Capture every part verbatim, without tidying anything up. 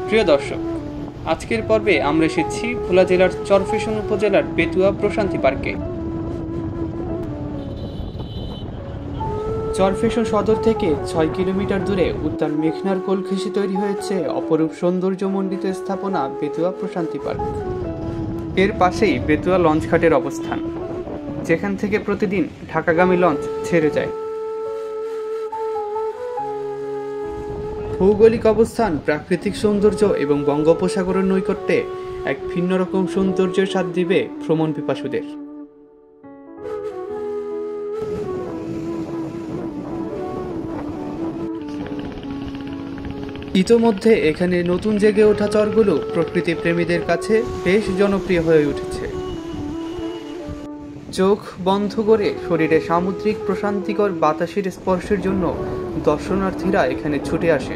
প্রিয় দর্শক, আজকের পর্বে আমরা এসেছি ভোলা জেলার চরফ্যাশন উপজেলার বেতুয়া প্রশান্তি পার্কে। চরফ্যাশন সদর থেকে ছয় কিলোমিটার দূরে উদ্যান মেঘনার কোল ঘেঁষে তৈরি হয়েছে অপরূপ সৌন্দর্যমণ্ডিত স্থাপনা বেতুয়া প্রশান্তি পার্ক। এর পাশেই বেতুয়া লঞ্চঘাটের অবস্থান, যেখান থেকে প্রতিদিন ঢাকাগামী লঞ্চ ছেড়ে যায়। ভৌগোলিক অবস্থান, প্রাকৃতিক সৌন্দর্য এবং বঙ্গোপসাগরের নৈকট্যে এক ভিন্ন রকম সৌন্দর্যের স্বাদ দিবে ভ্রমণ পিপাসুদের। ইতোমধ্যে এখানে নতুন জেগে ওঠা চরগুলো প্রকৃতি প্রেমীদের কাছে বেশ জনপ্রিয় হয়ে উঠেছে। চোখ বন্ধ করে শরীরে সামুদ্রিক প্রশান্তিকর বাতাসের স্পর্শের জন্য দর্শনার্থীরা এখানে ছুটে আসে।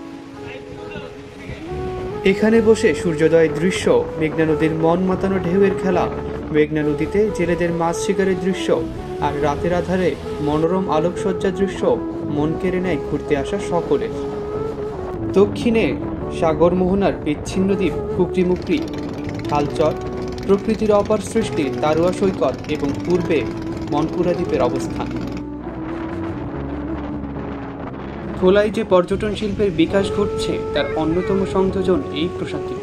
এখানে বসে সূর্যোদয়ের দৃশ্য, মেঘনা নদীর মন মাতানো ঢেউয়ের খেলা, মেঘনা নদীতে জেলেদের মাছ শিকারের দৃশ্য আর রাতের আধারে মনোরম আলোকসজ্জার দৃশ্য মন কেড়ে নেয় ঘুরতে আসা সকলের। দক্ষিণে সাগর মোহনার বিচ্ছিন্ন দ্বীপ কুকরিমুকরি, তালচর, প্রকৃতির অপার সৃষ্টি তারুয়া সৈকত এবং পূর্বে মনপুরা দ্বীপের অবস্থান। ভোলায় যে পর্যটন শিল্পের বিকাশ ঘটছে তার অন্যতম সংযোজন এই প্রশান্তি।